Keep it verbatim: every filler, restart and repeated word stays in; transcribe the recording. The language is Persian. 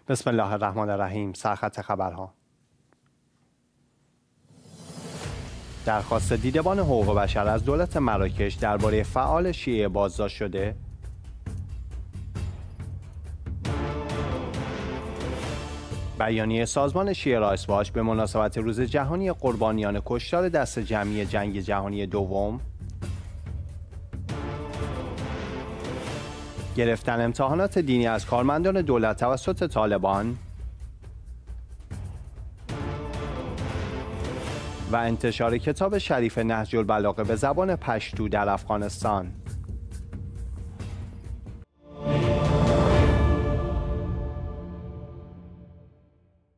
بسم الله الرحمن الرحیم. سرخط خبرها. درخواست دیدبان حقوق بشر از دولت مراکش درباره فعال شیعه بازداشت شده. بیانیه سازمان شیعه رایتس واچ به مناسبت روز جهانی قربانیان کشتار دست جمعی جنگ جهانی دوم. گرفتن امتحانات دینی از کارمندان دولت توسط طالبان و انتشار کتاب شریف نهج البلاغه به زبان پشتو در افغانستان.